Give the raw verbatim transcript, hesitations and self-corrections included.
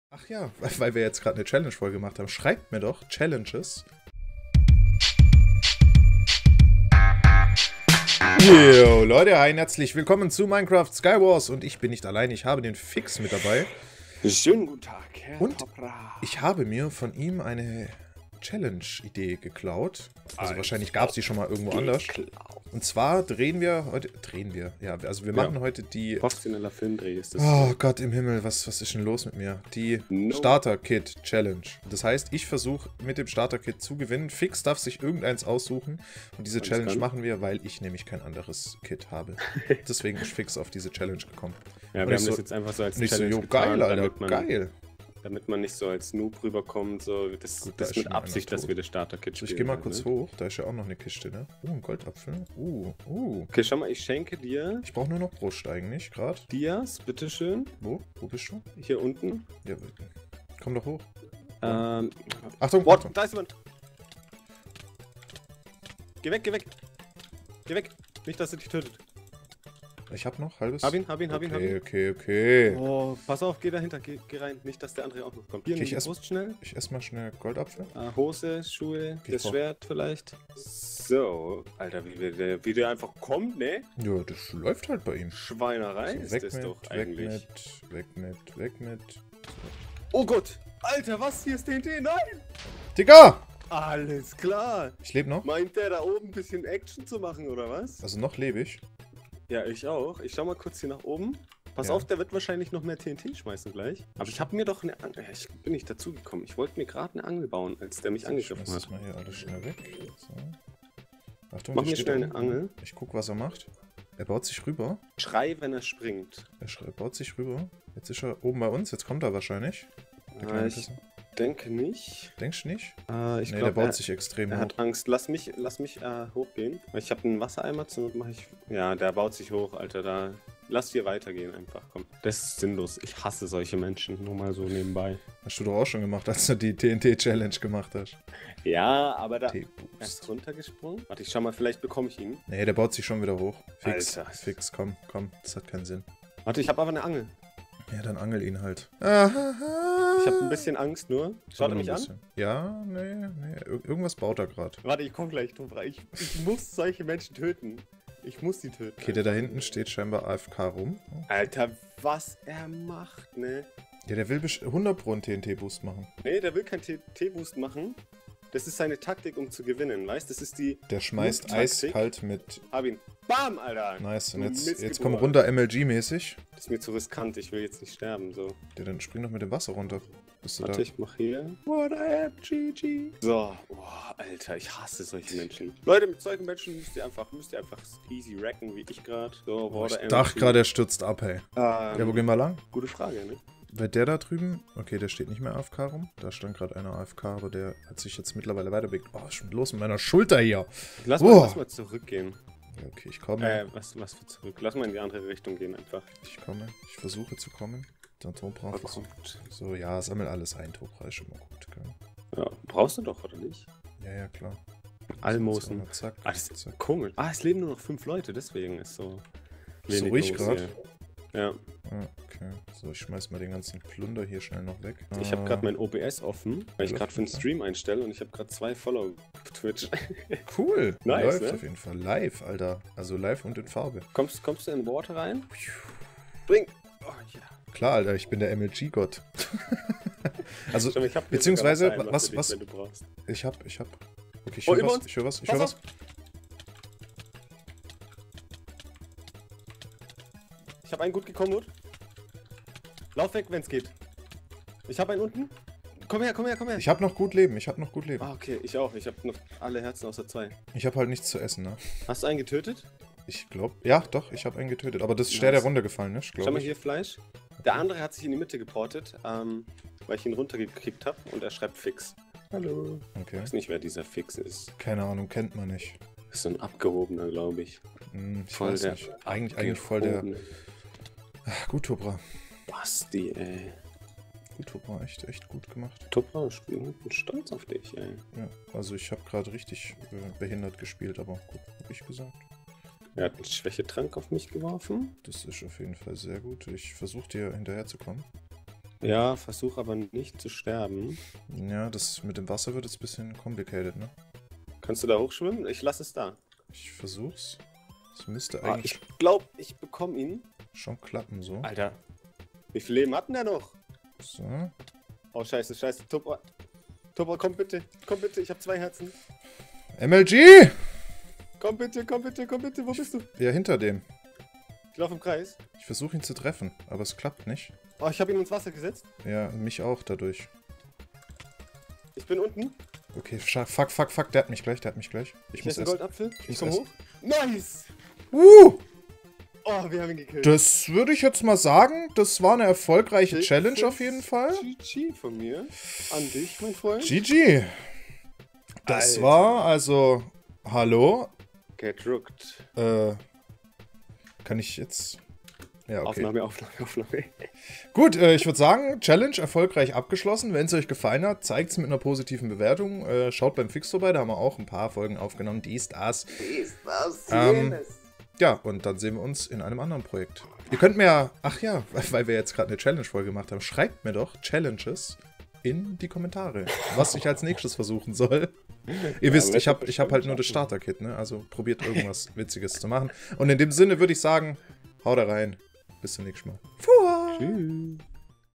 Ach ja, weil wir jetzt gerade eine Challenge-Folge gemacht haben. Schreibt mir doch Challenges. Yo, Leute, hi, herzlich willkommen zu Minecraft Skywars. Und ich bin nicht allein, ich habe den Fix mit dabei. Schönen guten Tag, Herr Und Topra. ich habe mir von ihm eine Challenge-Idee geklaut. Also, also wahrscheinlich gab es die schon mal irgendwo anders. Und zwar drehen wir heute... Drehen wir? Ja, also wir machen ja. heute die... Professioneller Filmdreh ist das. Oh Gott im Himmel, was, was ist denn los mit mir? Die no. Starter-Kit-Challenge. Das heißt, ich versuche mit dem Starter-Kit zu gewinnen. Fix darf sich irgendeins aussuchen. Und diese Alles Challenge kann. machen wir, weil ich nämlich kein anderes Kit habe. Deswegen ist Fix auf diese Challenge gekommen. Ja, wir haben so, das jetzt einfach so als nicht Challenge so, jo, geil, Alter, man, geil. Damit man nicht so als Noob rüberkommt, so, das, Gut, das da ist mit Absicht, dass wir das Starter-Kit spielen. So, ich geh mal kurz ne? hoch, da ist ja auch noch eine Kiste, ne? Oh, ein Goldapfel. Uh, uh. Okay, schau mal, ich schenke dir... Ich brauche nur noch Brust eigentlich, gerade. Dias, bitteschön. Wo? Wo bist du? Hier unten. Ja, komm doch hoch. Ähm... Achtung, What? Achtung. Da ist jemand! Geh weg, geh weg! Geh weg! Nicht, dass er dich tötet. Ich hab noch halbes. Hab ihn, hab ihn, hab ihn, hab ihn. Okay, okay, okay. Oh, pass auf, geh dahinter, geh, geh rein. Nicht, dass der andere auch noch kommt. Hier, okay, ich ess, Brust schnell. Ich ess mal schnell Goldapfel. Uh, Hose, Schuhe, okay, das Schwert vielleicht. So, Alter, wie der, wie der einfach kommt, ne? Ja, das läuft halt bei ihm. Schweinerei so, ist weg das mit, doch weg eigentlich. Mit, weg mit, weg mit. So. Oh Gott! Alter, was? Hier ist T N T? Nein! Digga! Alles klar! Ich lebe noch. Meint der da oben ein bisschen Action zu machen, oder was? Also noch lebe ich. Ja, ich auch. Ich schau mal kurz hier nach oben. Pass ja. auf, der wird wahrscheinlich noch mehr T N T schmeißen gleich. Aber ich habe mir doch eine Angel... Ich bin nicht dazu gekommen. Ich wollte mir gerade eine Angel bauen, als der mich so, angegriffen ich hat. Ich mal hier alles schnell weg. So. Achtung, mach mir schnell eine Angel. Ich guck, was er macht. Er baut sich rüber. Schrei, wenn er springt. Er baut sich rüber. Jetzt ist er oben bei uns. Jetzt kommt er wahrscheinlich. Ah, ich denke nicht. Denkst du nicht? Äh, ich nee, glaub, der baut er, sich extrem er hoch. Er hat Angst. Lass mich, lass mich äh, hochgehen. Ich habe einen Wassereimer, zur Not mache ich... Ja, der baut sich hoch, Alter. Da... Lass dir weitergehen einfach, komm. Das ist sinnlos. Ich hasse solche Menschen, nur mal so nebenbei. Hast du doch auch schon gemacht, als du die T N T-Challenge gemacht hast. Ja, aber da... Er ist runtergesprungen. Warte, ich schau mal, vielleicht bekomme ich ihn. Nee, der baut sich schon wieder hoch. Fix, Alter. Fix, komm, komm. Das hat keinen Sinn. Warte, ich habe aber eine Angel. Ja, dann angel ihn halt. Ich habe ein bisschen Angst nur. Schaut er mich an? Ja, nee, nee. Ir irgendwas baut er gerade. Warte, ich komm gleich, Topra. Ich, ich muss solche Menschen töten. Ich muss die töten. Okay, der da hinten steht scheinbar A F K rum. Oh. Alter, was er macht, ne? Ja, der will hundert Pro einen T N T-Boost machen. Nee, der will keinen T N T-Boost machen. Das ist seine Taktik, um zu gewinnen, weißt du? Das ist die... Der schmeißt eiskalt mit... Hab ihn. Bam, Alter! Nice, und jetzt, jetzt komm runter M L G-mäßig. Das ist mir zu riskant, ich will jetzt nicht sterben, so. Ja, dann spring doch mit dem Wasser runter. Bist du Warte, da? ich mach hier... What I am, G G. So, boah, Alter, ich hasse solche Menschen. Leute, mit solchen Menschen müsst ihr einfach, müsst ihr einfach easy racken, wie ich gerade. So, oh, ich dachte gerade, er stürzt ab, hey. Ähm, ja, wo gehen wir lang? Gute Frage, ne? Bei der da drüben, okay, der steht nicht mehr A F K rum. Da stand gerade einer A F K, aber der hat sich jetzt mittlerweile weiterbewegt. Oh, was ist denn los mit meiner Schulter hier? Lass, oh. mal, lass mal zurückgehen. Ja, okay, ich komme. Äh, was, was für zurück? Lass mal in die andere Richtung gehen einfach. Ich komme, ich versuche zu kommen. Der Topra versucht. So, ja, sammel alles ein, Topra ist schon mal gut, gell? Ja, brauchst du doch, oder nicht? Ja, ja, klar. Almosen. So, zack, ah, das ist zack. komisch. Ah, es leben nur noch fünf Leute, deswegen ist so... So ruhig gerade. Ja. Ah, okay. So, ich schmeiß mal den ganzen Plunder hier schnell noch weg. Ich habe gerade mein O B S offen, weil ich gerade für den Stream einstelle und ich habe gerade zwei Follower auf Twitch. Cool. Nice, läuft ne? auf jeden Fall. Live, Alter. Also live und in Farbe. Kommst, kommst du in Water rein? Bring! Oh, ja. Klar, Alter, ich bin der M L G-Gott. also, Stimmt, ich hab beziehungsweise, was, was, dich, was? wenn du brauchst. Ich hab, ich hab. Okay, ich oh, höre was, ich höre was, ich höre was. Ich habe einen gut gekommen, Nut. Lauf weg, wenn es geht. Ich habe einen unten. Komm her, komm her, komm her. Ich habe noch gut Leben, ich habe noch gut Leben. Ah, okay, ich auch. Ich habe noch alle Herzen außer zwei. Ich habe halt nichts zu essen, ne? Hast du einen getötet? Ich glaube, ja, doch, ich habe einen getötet. Aber das ist der, der runtergefallen ist, glaube ich. Schau mal hier, Fleisch. Der andere hat sich in die Mitte geportet, ähm, weil ich ihn runtergekickt habe und er schreibt Fix. Hallo. Okay. Ich weiß nicht, wer dieser Fix ist. Keine Ahnung, kennt man nicht. Das ist so ein abgehobener, glaube ich. Hm, ich voll weiß der nicht. Eigentlich, eigentlich voll der... Ach, gut, Topra. Basti, ey. Gut, Topra, echt, echt gut gemacht. Topra, ich bin stolz auf dich, ey. Ja, also ich habe gerade richtig äh, behindert gespielt, aber gut, hab ich gesagt. Er hat einen Schwächetrank auf mich geworfen. Das ist auf jeden Fall sehr gut. Ich versuche dir hinterher zu kommen. Ja, versuch aber nicht zu sterben. Ja, das mit dem Wasser wird jetzt ein bisschen complicated, ne? Kannst du da hochschwimmen? Ich lasse es da. Ich versuch's. Das müsste Ah, eigentlich ich glaube, ich bekomme ihn. schon klappen, so. Alter. Wie viel Leben hat denn der noch? So. Oh, scheiße, scheiße. Tupper. Tupper, komm bitte. Komm bitte, ich habe zwei Herzen. M L G! Komm bitte, komm bitte, komm bitte. Wo bist du? Ja, hinter dem. Ich laufe im Kreis. Ich versuche ihn zu treffen, aber es klappt nicht. Oh, ich habe ihn ins Wasser gesetzt. Ja, mich auch dadurch. Ich bin unten. Okay, scha- fuck, fuck, fuck, der hat mich gleich, der hat mich gleich. Ich Ich muss esse einen essen. Goldapfel. Ich muss komm essen. hoch. Nice! Uh! Oh, wir haben ihn gekillt. Das würde ich jetzt mal sagen, das war eine erfolgreiche Six, Challenge six, auf jeden Fall. G G von mir. An dich, mein Freund. G G. Das Alter. war also, hallo, Get rooked. äh, kann ich jetzt, ja, okay. Aufnahme, Aufnahme, Aufnahme. Gut, äh, ich würde sagen, Challenge erfolgreich abgeschlossen. Wenn es euch gefallen hat, zeigt es mit einer positiven Bewertung. Äh, schaut beim Fix vorbei, da haben wir auch ein paar Folgen aufgenommen. Dies, das. Ist das Ähm, Ja, und dann sehen wir uns in einem anderen Projekt. Ihr könnt mir ja, ach ja, weil wir jetzt gerade eine Challenge-Folge gemacht haben, schreibt mir doch Challenges in die Kommentare, was ich als nächstes versuchen soll. Ihr wisst, ich habe ich hab halt nur das Starter-Kit, ne? Also probiert irgendwas Witziges zu machen. Und in dem Sinne würde ich sagen, haut da rein. Bis zum nächsten Mal. Fuah. Tschüss.